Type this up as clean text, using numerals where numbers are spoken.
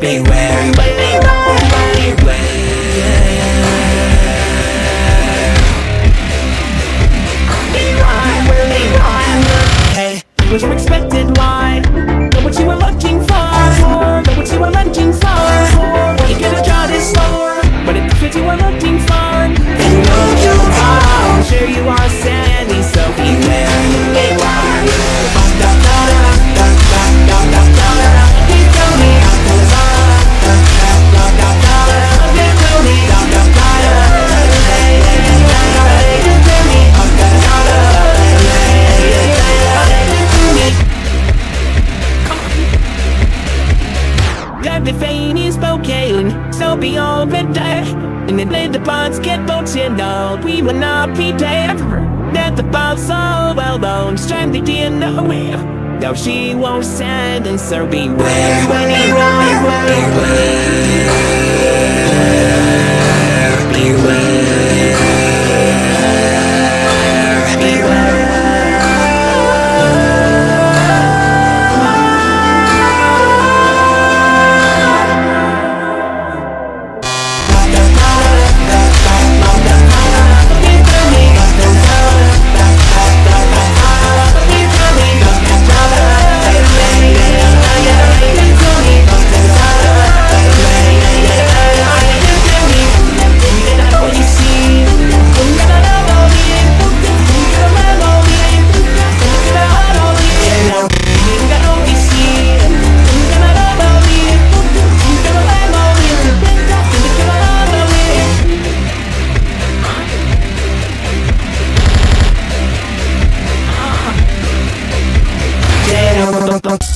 beware, beware. Hey, what you expected, why? Know what you were looking for. Know what you were looking for. You could have drawn this slower, but it's what you were looking for. You know you are, I'm sure you are Sandy, so beware, beware. You tell me everything is broken, so be over there. And then let the bonds get broken out. We will not be there. Let the bonds so well known, stranded in nowhere. No, she won't silence her. Beware, beware, beware, beware. Don't